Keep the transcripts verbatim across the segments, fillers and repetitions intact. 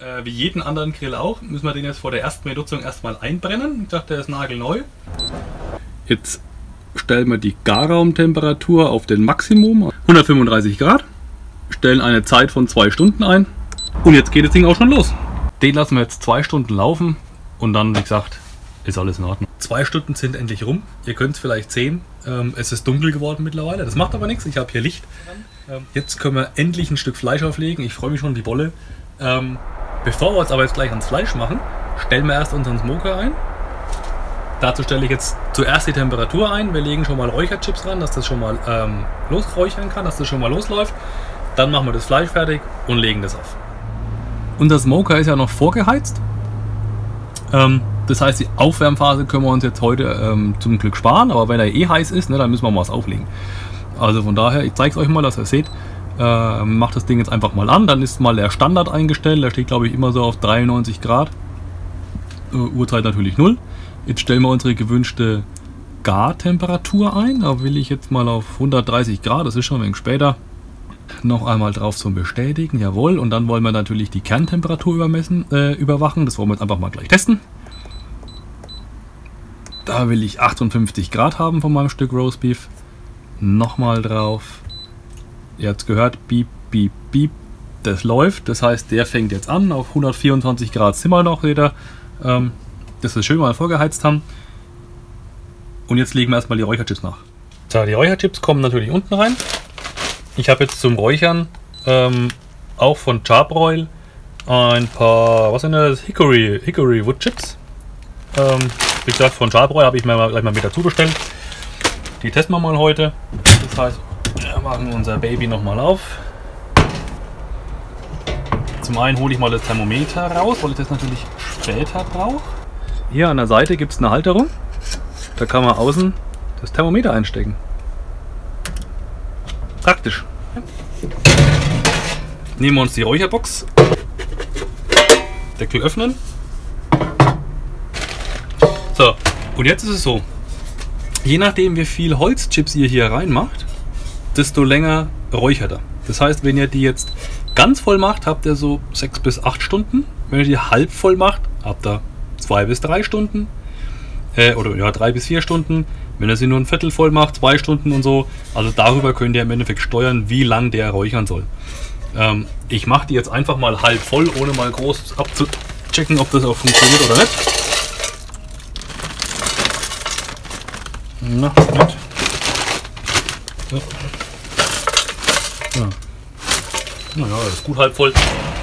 Äh, wie jeden anderen Grill auch, müssen wir den jetzt vor der ersten Benutzung erstmal einbrennen. Ich dachte, der ist nagelneu. Jetzt stellen wir die Garraumtemperatur auf den Maximum, hundertfünfunddreißig Grad. Stellen eine Zeit von zwei Stunden ein. Und jetzt geht das Ding auch schon los. Den lassen wir jetzt zwei Stunden laufen und dann, wie gesagt, ist alles in Ordnung. Zwei Stunden sind endlich rum. Ihr könnt es vielleicht sehen. Ähm, es ist dunkel geworden mittlerweile. Das macht aber nichts. Ich habe hier Licht. Ähm, jetzt können wir endlich ein Stück Fleisch auflegen. Ich freue mich schon wie Bolle. Ähm, bevor wir uns aber jetzt gleich ans Fleisch machen, stellen wir erst unseren Smoker ein. Dazu stelle ich jetzt zuerst die Temperatur ein. Wir legen schon mal Räucherchips ran, dass das schon mal ähm, losräuchern kann, dass das schon mal losläuft. Dann machen wir das Fleisch fertig und legen das auf. Unser Smoker ist ja noch vorgeheizt. Ähm, das heißt, die Aufwärmphase können wir uns jetzt heute ähm, zum Glück sparen. Aber wenn er eh heiß ist, ne, dann müssen wir mal was auflegen. Also von daher, ich zeige es euch mal, dass ihr seht. Äh, macht das Ding jetzt einfach mal an. Dann ist mal der Standard eingestellt. Der steht, glaube ich, immer so auf dreiundneunzig Grad. Äh, Uhrzeit natürlich null. Jetzt stellen wir unsere gewünschte Gartemperatur ein. Da will ich jetzt mal auf hundertdreißig Grad. Das ist schon ein wenig später. Noch einmal drauf zum Bestätigen, jawohl. Und dann wollen wir natürlich die Kerntemperatur übermessen, äh, überwachen. Das wollen wir jetzt einfach mal gleich testen. Da will ich achtundfünfzig Grad haben von meinem Stück Roastbeef. Nochmal drauf. Ihr habt es gehört, piep, piep, piep. Das läuft. Das heißt, der fängt jetzt an. Auf hundertvierundzwanzig Grad sind wir noch wieder. Ähm, das ist schön, weil wir vorgeheizt haben. Und jetzt legen wir erstmal die Räucherchips nach. So, die Räucherchips kommen natürlich unten rein. Ich habe jetzt zum Räuchern ähm, auch von Charbroil ein paar, was sind das? Hickory, Hickory Wood Chips. Ähm, wie gesagt, von Charbroil habe ich mir mal, gleich mal mit dazu bestellt. Die testen wir mal heute. Das heißt, wir machen unser Baby nochmal auf. Zum einen hole ich mal das Thermometer raus, weil ich das natürlich später brauche. Hier an der Seite gibt es eine Halterung. Da kann man außen das Thermometer einstecken. Praktisch. Nehmen wir uns die Räucherbox. Deckel öffnen. So, und jetzt ist es so. Je nachdem, wie viel Holzchips ihr hier reinmacht, desto länger räuchert er. Das heißt, wenn ihr die jetzt ganz voll macht, habt ihr so sechs bis acht Stunden. Wenn ihr die halb voll macht, habt ihr zwei bis drei Stunden. Äh, oder ja, drei bis vier Stunden. Wenn ihr sie nur ein Viertel voll macht, zwei Stunden und so. Also darüber könnt ihr im Endeffekt steuern, wie lang der räuchern soll. Ähm, ich mache die jetzt einfach mal halb voll, ohne mal groß abzuchecken, ob das auch funktioniert oder nicht. Na, nicht. So. Ja. Naja, das ist gut halb voll.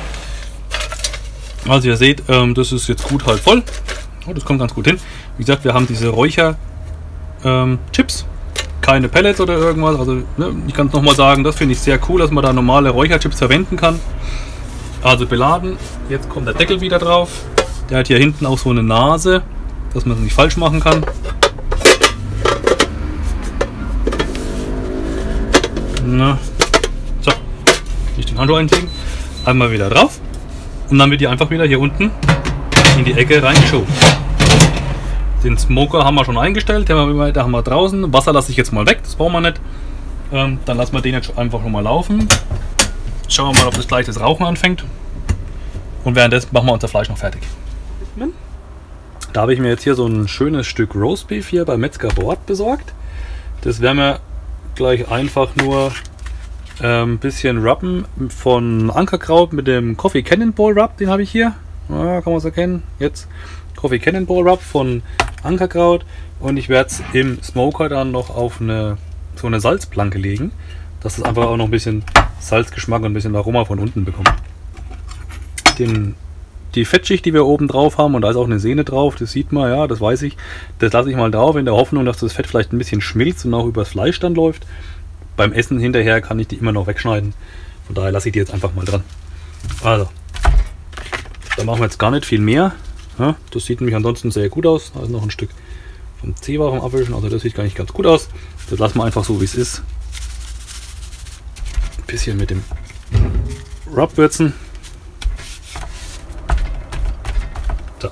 Also ihr seht, ähm, das ist jetzt gut halb voll. Oh, das kommt ganz gut hin. Wie gesagt, wir haben diese Räucher ähm, Chips, keine Pellets oder irgendwas. Also ne, ich kann es nochmal sagen, das finde ich sehr cool, dass man da normale Räucherchips verwenden kann. Also beladen. Jetzt kommt der Deckel wieder drauf. Der hat hier hinten auch so eine Nase, dass man es nicht falsch machen kann. Na. So, nicht den Handschuh einlegen. Einmal wieder drauf. Und dann wird die einfach wieder hier unten in die Ecke reingeschoben. Den Smoker haben wir schon eingestellt, den haben wir, da haben wir draußen. Wasser lasse ich jetzt mal weg, das brauchen wir nicht. Ähm, dann lassen wir den jetzt einfach noch mal laufen. Schauen wir mal, ob das gleich das Rauchen anfängt. Und währenddessen machen wir unser Fleisch noch fertig. Da habe ich mir jetzt hier so ein schönes Stück Roastbeef hier bei Metzger vor Ort besorgt. Das werden wir gleich einfach nur ein ähm, bisschen rubben von Ankerkraut mit dem Coffee Cannonball Rub, den habe ich hier. Ja, kann man es erkennen. Jetzt Coffee Cannonball Rub von Ankerkraut und ich werde es im Smoker dann noch auf eine so eine Salzplanke legen, dass es einfach auch noch ein bisschen Salzgeschmack und ein bisschen Aroma von unten bekommt. Den, die Fettschicht, die wir oben drauf haben, und da ist auch eine Sehne drauf, das sieht man, ja, das weiß ich, das lasse ich mal drauf in der Hoffnung, dass das Fett vielleicht ein bisschen schmilzt und auch übers Fleisch dann läuft. Beim Essen hinterher kann ich die immer noch wegschneiden, von daher lasse ich die jetzt einfach mal dran. Also, da machen wir jetzt gar nicht viel mehr. Ja, das sieht nämlich ansonsten sehr gut aus. Da ist noch ein Stück vom Zewa vom Abwischen, also das sieht gar nicht ganz gut aus. Das lassen wir einfach so, wie es ist. Ein bisschen mit dem Rub würzen. So.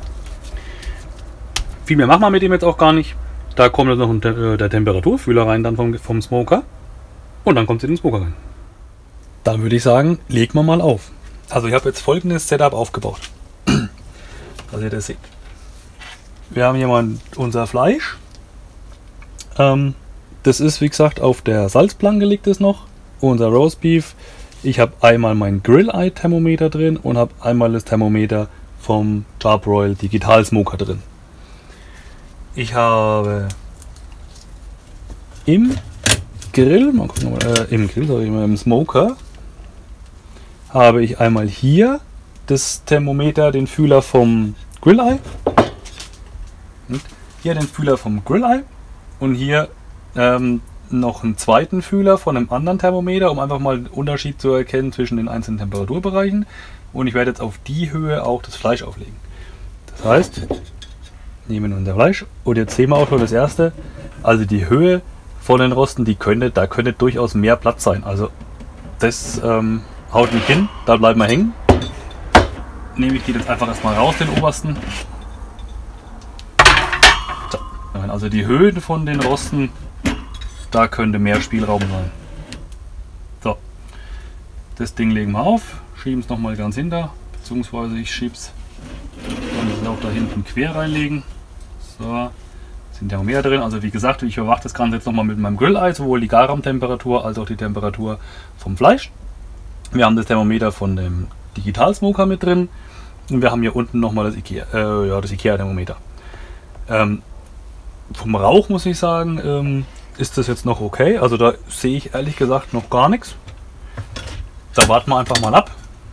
Viel mehr machen wir mit dem jetzt auch gar nicht. Da kommt jetzt noch der Temperaturfühler rein dann vom, vom Smoker. Und dann kommt es in den Smoker rein. Dann würde ich sagen, legen wir mal auf. Also ich habe jetzt folgendes Setup aufgebaut. Was ihr das seht. Wir haben hier mal unser Fleisch. Ähm, das ist wie gesagt auf der Salzplanke liegt es noch. Unser Roastbeef. Ich habe einmal mein Grill-Eye-Thermometer drin und habe einmal das Thermometer vom Char-Broil Digital Smoker drin. Ich habe im Grill, mal gucken, äh, im Grill, sorry, im Smoker, habe ich einmal hier das Thermometer, den Fühler vom Grill-Eye. Und hier den Fühler vom Grill-Eye und hier ähm, noch einen zweiten Fühler von einem anderen Thermometer, um einfach mal den Unterschied zu erkennen zwischen den einzelnen Temperaturbereichen. Und ich werde jetzt auf die Höhe auch das Fleisch auflegen. Das heißt, nehmen wir unser Fleisch und jetzt sehen wir auch schon das erste. Also die Höhe von den Rosten, die könnte, da könnte durchaus mehr Platz sein. Also das ähm, haut nicht hin, da bleiben wir hängen. Nehme ich die jetzt einfach erstmal raus, den obersten. So. Also die Höhen von den Rosten, da könnte mehr Spielraum sein. So, das Ding legen wir auf, schieben es nochmal ganz hinter, beziehungsweise ich schiebe es auch da hinten quer reinlegen. So, sind ja mehr drin. Also wie gesagt, ich überwache das Ganze jetzt nochmal mit meinem Grill-Eye, sowohl die Garraumtemperatur als auch die Temperatur vom Fleisch. Wir haben das Thermometer von dem Digital Smoker mit drin und wir haben hier unten nochmal das IKEA, äh, ja, das IKEA-Thermometer. Ähm, vom Rauch muss ich sagen, ähm, ist das jetzt noch okay. Also da sehe ich ehrlich gesagt noch gar nichts. Da warten wir einfach mal ab.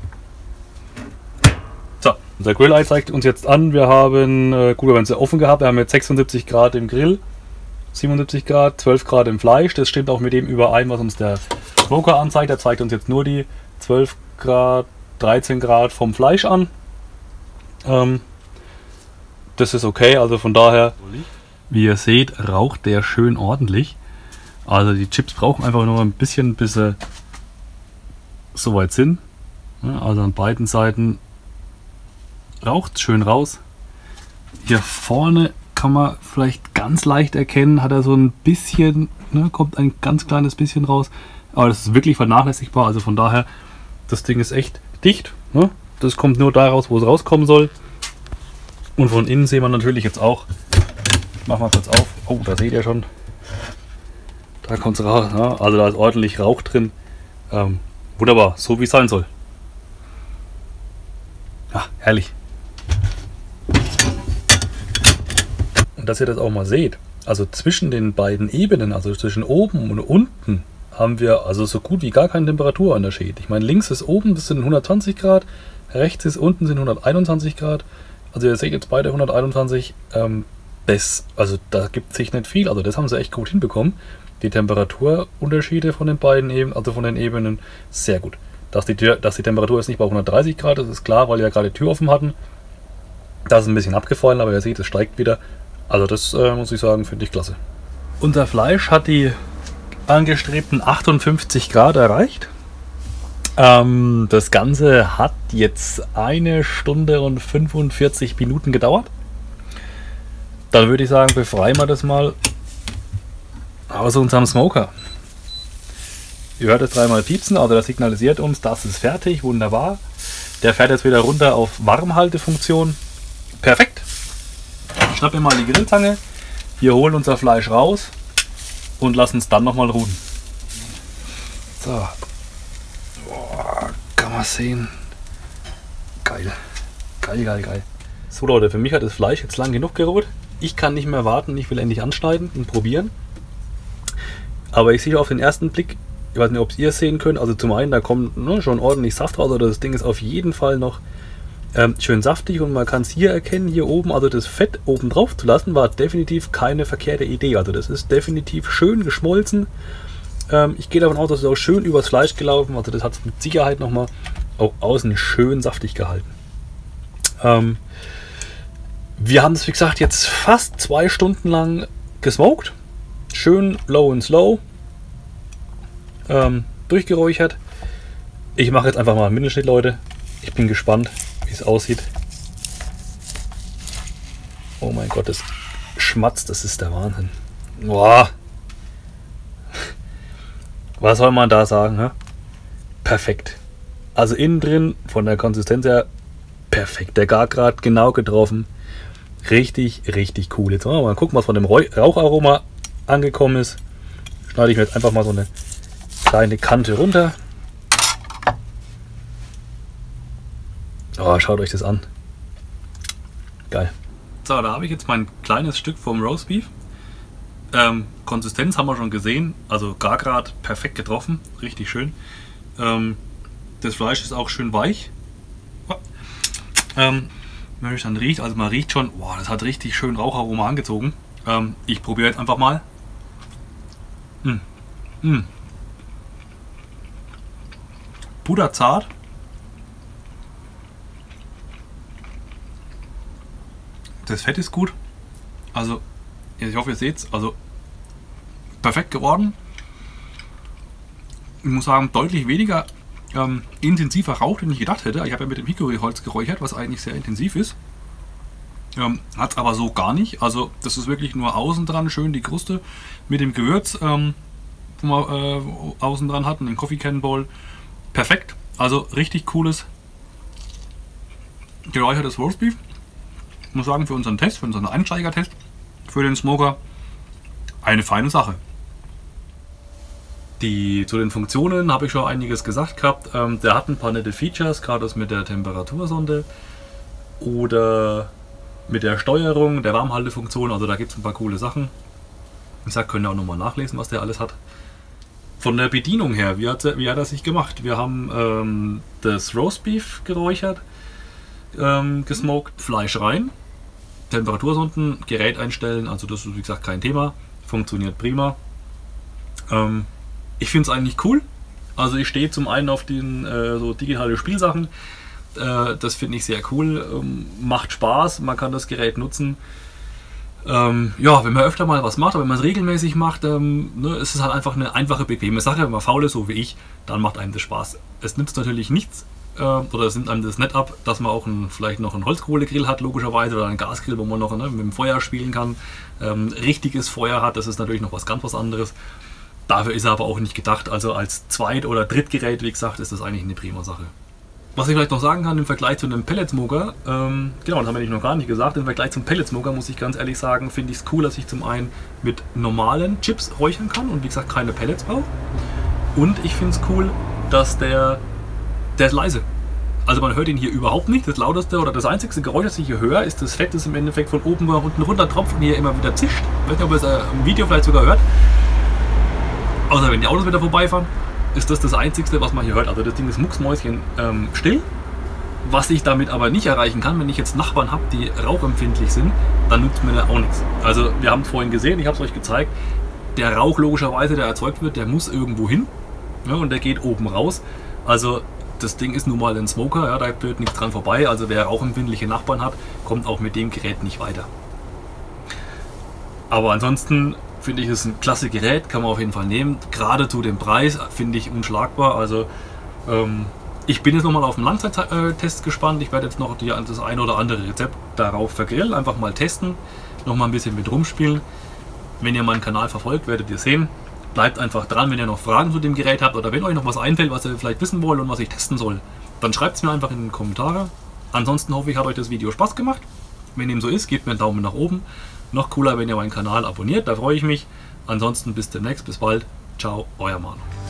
So, unser Grill-Eye zeigt uns jetzt an, wir haben, äh, gut, wir haben es ja offen gehabt, wir haben jetzt sechsundsiebzig Grad im Grill, siebenundsiebzig Grad, zwölf Grad im Fleisch. Das stimmt auch mit dem überein, was uns der Smoker anzeigt. Der zeigt uns jetzt nur die zwölf Grad, dreizehn Grad vom Fleisch an. Ähm, das ist okay, also von daher, wie ihr seht, raucht der schön ordentlich. Also die Chips brauchen einfach nur ein bisschen, bis sie soweit sind. Also an beiden Seiten raucht es schön raus. Hier vorne kann man vielleicht ganz leicht erkennen, hat er so ein bisschen, ne, kommt ein ganz kleines bisschen raus. Aber das ist wirklich vernachlässigbar, also von daher, das Ding ist echt dicht. Ne? Das kommt nur da raus, wo es rauskommen soll. Und von innen sehen wir natürlich jetzt auch, ich mache mal kurz auf, oh, da seht ihr schon, da kommt es raus, ne? Also da ist ordentlich Rauch drin. Ähm, wunderbar, so wie es sein soll. Ja, herrlich. Und dass ihr das auch mal seht, also zwischen den beiden Ebenen, also zwischen oben und unten, haben wir also so gut wie gar keinen Temperaturunterschied. Ich meine, links ist oben, das sind hundertzwanzig Grad, rechts ist unten sind hunderteinundzwanzig Grad. Also ihr seht jetzt beide hunderteinundzwanzig. Ähm, das, also da gibt sich nicht viel. Also das haben sie echt gut hinbekommen. Die Temperaturunterschiede von den beiden Ebenen, also von den Ebenen, sehr gut. Dass die, dass die Temperatur jetzt nicht bei hundertdreißig Grad ist, ist klar, weil wir ja gerade die Tür offen hatten. Das ist ein bisschen abgefallen, aber ihr seht, es steigt wieder. Also das äh, muss ich sagen, finde ich klasse. Unser Fleisch hat die angestrebten achtundfünfzig Grad erreicht. Ähm, das Ganze hat jetzt eine Stunde und fünfundvierzig Minuten gedauert. Dann würde ich sagen, befreien wir das mal aus unserem Smoker. Ihr hört es dreimal piepsen, also das signalisiert uns, das ist fertig, wunderbar. Der fährt jetzt wieder runter auf Warmhaltefunktion. Perfekt. Schnappen wir mal die Grillzange. Wir holen unser Fleisch raus und lassen es dann nochmal ruhen. So. Boah, kann man sehen. Geil. Geil, geil, geil. So Leute, für mich hat das Fleisch jetzt lang genug geruht. Ich kann nicht mehr warten, ich will endlich anschneiden und probieren. Aber ich sehe auf den ersten Blick, ich weiß nicht, ob ihr es sehen könnt, also zum einen, da kommt ne, schon ordentlich Saft raus, also das Ding ist auf jeden Fall noch ähm, schön saftig und man kann es hier erkennen, hier oben, also das Fett oben drauf zu lassen, war definitiv keine verkehrte Idee. Also das ist definitiv schön geschmolzen. Ähm, ich gehe davon aus, dass es auch schön übers Fleisch gelaufen, also das hat es mit Sicherheit nochmal auch außen schön saftig gehalten. Ähm, wir haben es, wie gesagt, jetzt fast zwei Stunden lang gesmoked. Schön low and slow. Ähm, durchgeräuchert. Ich mache jetzt einfach mal einen Mittelschnitt, Leute. Ich bin gespannt, wie es aussieht. Oh mein Gott, das schmatzt, das ist der Wahnsinn. Boah. Was soll man da sagen? Hä? Perfekt. Also innen drin von der Konsistenz her perfekt. Der Gargrad genau getroffen. Richtig, richtig cool. Jetzt wollen wir mal gucken, was von dem Raucharoma angekommen ist. Schneide ich mir jetzt einfach mal so eine kleine Kante runter. Oh, schaut euch das an. Geil. So, da habe ich jetzt mein kleines Stück vom Roastbeef. Ähm, Konsistenz haben wir schon gesehen. Also Gargrad perfekt getroffen. Richtig schön. Ähm, das Fleisch ist auch schön weich. Ähm, wenn ich dann riecht, also man riecht schon, boah, das hat richtig schön Raucharoma angezogen. Ähm, ich probiere jetzt einfach mal. Mm. Mm. Puderzart. Das Fett ist gut. Also, ich hoffe, ihr seht es. Also, perfekt geworden. Ich muss sagen, deutlich weniger ähm, intensiver Rauch, den ich gedacht hätte. Ich habe ja mit dem Hickory-Holz geräuchert, was eigentlich sehr intensiv ist. Ähm, hat es aber so gar nicht. Also, das ist wirklich nur außen dran schön die Kruste mit dem Gewürz, ähm, wo wir äh, außen dran hatten, den Coffee Can Bowl. Perfekt. Also, richtig cooles geräuchertes Roastbeef. Ich muss sagen, für unseren Test, für unseren Einsteiger-Test, für den Smoker, eine feine Sache. Die, zu den Funktionen habe ich schon einiges gesagt gehabt. Ähm, der hat ein paar nette Features, gerade das mit der Temperatursonde oder mit der Steuerung, der Warmhaltefunktion. Also da gibt es ein paar coole Sachen. Ich sage, könnt ihr auch nochmal nachlesen, was der alles hat. Von der Bedienung her, wie hat, wie hat er sich gemacht? Wir haben ähm, das Roastbeef geräuchert, ähm, gesmoked, Fleisch rein, Temperatursonden, Gerät einstellen. Also das ist wie gesagt kein Thema. Funktioniert prima. Ähm, Ich finde es eigentlich cool. Also ich stehe zum einen auf den äh, so digitale Spielsachen. Äh, das finde ich sehr cool. Ähm, macht Spaß, man kann das Gerät nutzen. Ähm, ja, wenn man öfter mal was macht, aber wenn man es regelmäßig macht, ähm, ne, ist es halt einfach eine einfache, bequeme Sache. Wenn man faul ist, so wie ich, dann macht einem das Spaß. Es nützt natürlich nichts, äh, oder es nimmt einem das nicht ab, dass man auch ein, vielleicht noch einen Holzkohlegrill hat, logischerweise, oder einen Gasgrill, wo man noch ne, mit dem Feuer spielen kann. Ähm, richtiges Feuer hat, das ist natürlich noch was ganz was anderes. Dafür ist er aber auch nicht gedacht, also als Zweit- oder Drittgerät, wie gesagt, ist das eigentlich eine prima Sache. Was ich vielleicht noch sagen kann im Vergleich zu einem Pelletsmoker, ähm, genau, das haben wir nämlich noch gar nicht gesagt, im Vergleich zum Pelletsmoker muss ich ganz ehrlich sagen, finde ich es cool, dass ich zum einen mit normalen Chips räuchern kann und wie gesagt keine Pellets brauche. Und ich finde es cool, dass der, der ist leise. Also man hört ihn hier überhaupt nicht, das lauteste oder das einzigste Geräusch, das ich hier höre, ist das Fett, das im Endeffekt von oben nach unten runter tropft und hier immer wieder zischt. Ich weiß nicht, ob ihr es äh, im Video vielleicht sogar hört. Außer wenn die Autos wieder vorbeifahren, ist das das Einzigste, was man hier hört. Also das Ding ist mucksmäuschen ähm, still. Was ich damit aber nicht erreichen kann, wenn ich jetzt Nachbarn habe, die rauchempfindlich sind, dann nutzt mir da auch nichts. Also wir haben es vorhin gesehen, ich habe es euch gezeigt, der Rauch logischerweise, der erzeugt wird, der muss irgendwo hin, ja, und der geht oben raus. Also das Ding ist nun mal ein Smoker, ja, da wird nichts dran vorbei. Also wer rauchempfindliche Nachbarn hat, kommt auch mit dem Gerät nicht weiter. Aber ansonsten finde ich es ein klasse Gerät, kann man auf jeden Fall nehmen. Gerade zu dem Preis finde ich unschlagbar. Also ähm, ich bin jetzt nochmal auf den Langzeittest gespannt. Ich werde jetzt noch die, das ein oder andere Rezept darauf vergrillen, einfach mal testen, nochmal ein bisschen mit rumspielen. Wenn ihr meinen Kanal verfolgt, werdet ihr sehen. Bleibt einfach dran, wenn ihr noch Fragen zu dem Gerät habt oder wenn euch noch was einfällt, was ihr vielleicht wissen wollt und was ich testen soll, dann schreibt es mir einfach in die Kommentare. Ansonsten hoffe ich, hat euch das Video Spaß gemacht. Wenn dem so ist, gebt mir einen Daumen nach oben. Noch cooler, wenn ihr meinen Kanal abonniert, da freue ich mich. Ansonsten bis demnächst, bis bald. Ciao, euer Manu.